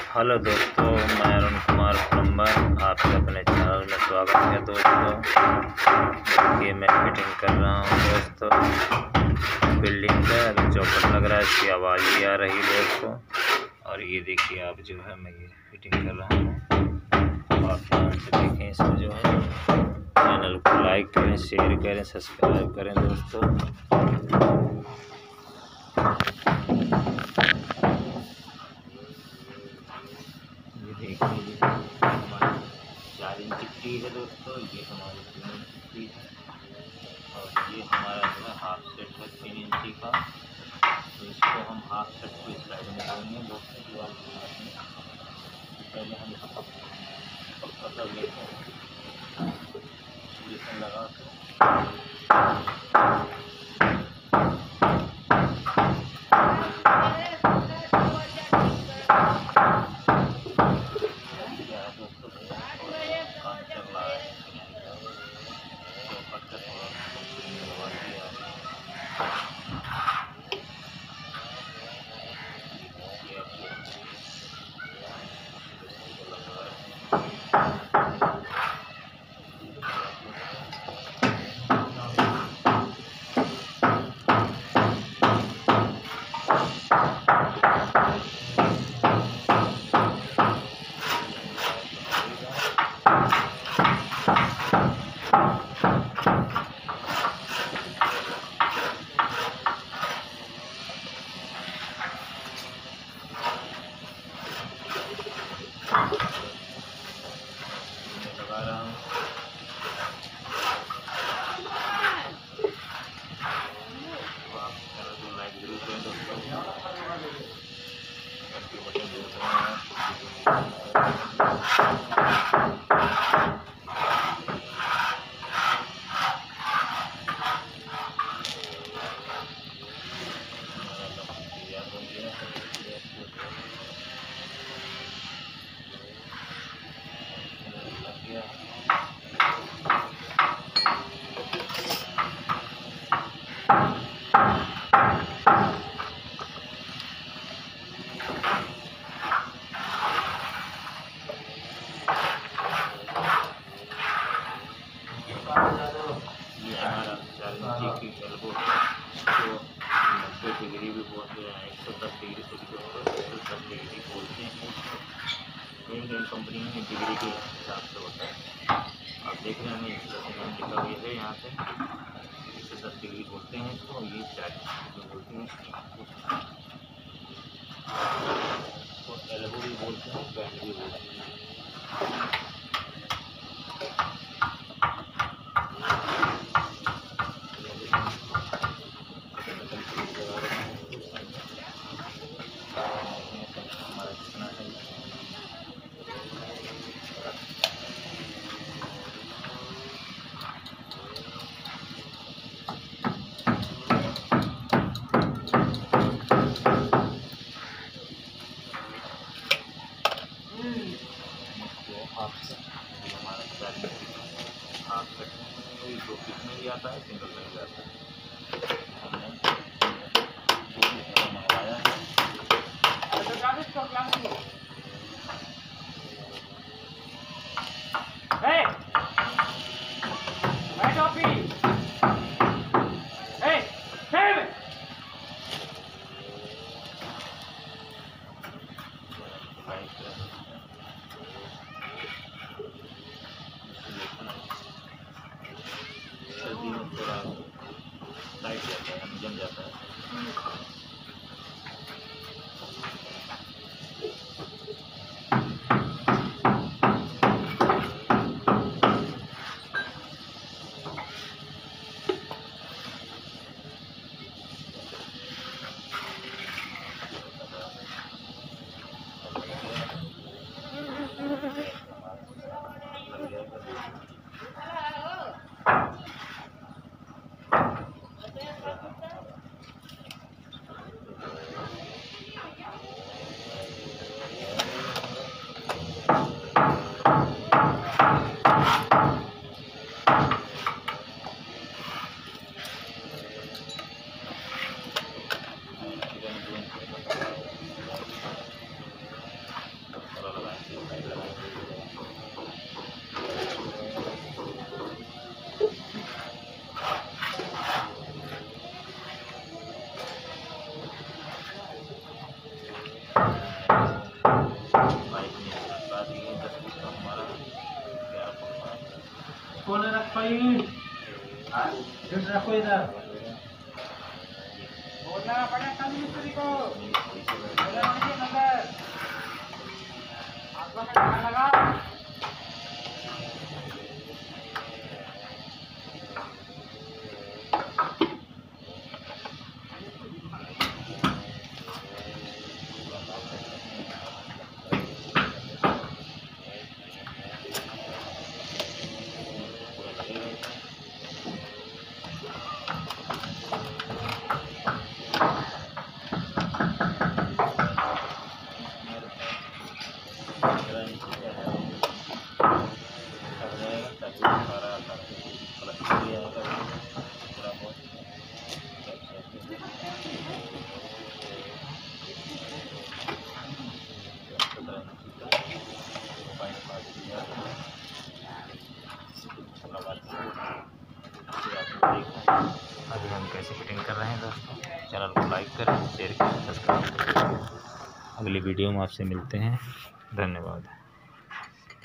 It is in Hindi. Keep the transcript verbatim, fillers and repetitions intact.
हेलो दोस्तों, मैं अरुण कुमार प्लम्बर आपके अपने चैनल में स्वागत है। दोस्तों देखिए मैं फिटिंग कर रहा हूँ दोस्तों बिल्डिंग का। अभी चौखट लग रहा है, इसकी आवाज़ भी आ रही है दोस्तों। और ये देखिए आप जो है मैं ये फिटिंग कर रहा हूँ। आप ध्यान से देखें इसमें जो है। चैनल को लाइक करें, शेयर करें, सब्सक्राइब करें दोस्तों। ये देखिए हमारी चार इंच की है दोस्तों, ये हमारी तीन इंच की है और ये हमारा जो है हाफ सेट है तीन इंची का। तो इसको हम हाफ सेट को इस साइड में डालेंगे दोस्तों दीवार के साथ में। पहले हम इसको पक्का कर लेते हैं, इंजेक्शन लगा के। लगा रहा हूँ आप चैनल को लाइक जरूर करें दोस्तों। बटन दबाते की एल्बो को नब्बे डिग्री भी बोलते हैं, एक सौ दस डिग्री से भी एक सौ दस डिग्री बोलते हैं। कई कई कंपनी में डिग्री के हिसाब से होता है। आप देख रहे हैं एक सौ सेकेंड लिखा हुआ है यहाँ पे, एक सौ दस डिग्री बोलते हैं इसको। ये चालीस जो बोलते हैं इसको एल्बो भी बोलते हैं, बैंड भी बोलते हैं। हाफ सेट हमारा चार हाफ सेट कोई दो पीस में भी आता है, सिंगल में भी आता है। हमने दो पीस का मंगवाया है। सर्दी में थोड़ा रखो इधर। बोलना पड़े कल मिस्त्री को। बोलना नहीं नंबर। आपका ध्यान लगा। अभी हम कैसे फिटिंग कर रहे हैं दोस्तों। चैनल को लाइक करें, शेयर करें, सब्सक्राइब करें। अगली वीडियो में आपसे मिलते हैं। धन्यवाद।